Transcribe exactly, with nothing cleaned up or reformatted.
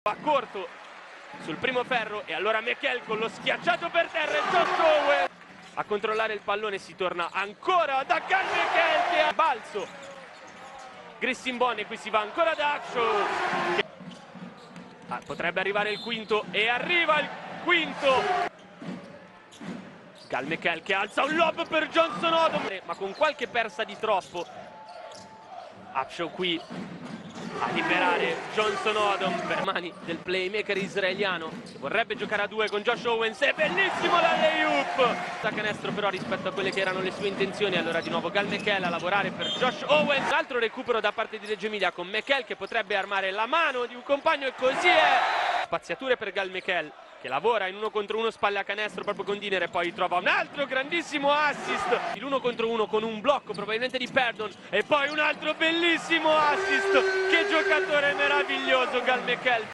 Va corto sul primo ferro e allora Mekel con lo schiacciato per terra e Josh Owen a controllare il pallone. Si torna ancora da Gal Mekel che ha balzo. Grissimbone, qui si va ancora da Akshow. Ah, potrebbe arrivare il quinto e arriva il quinto. Gal Mekel che alza un lob per Johnson Odom, ma con qualche persa di troppo. Akshow qui a liberare Johnson Odom per mani del playmaker israeliano che vorrebbe giocare a due con Josh Owens. È bellissimo l'alley-oop da canestro però rispetto a quelle che erano le sue intenzioni. Allora di nuovo Gal Mekel a lavorare per Josh Owens. Un altro recupero da parte di Reggio Emilia con Mekel che potrebbe armare la mano di un compagno e così è. Spaziature per Gal Mekel che lavora in uno contro uno, spalle a canestro proprio con Diner e poi trova un altro grandissimo assist. L'uno contro uno con un blocco probabilmente di Perdon e poi un altro bellissimo assist. Che giocatore meraviglioso Gal Mekel.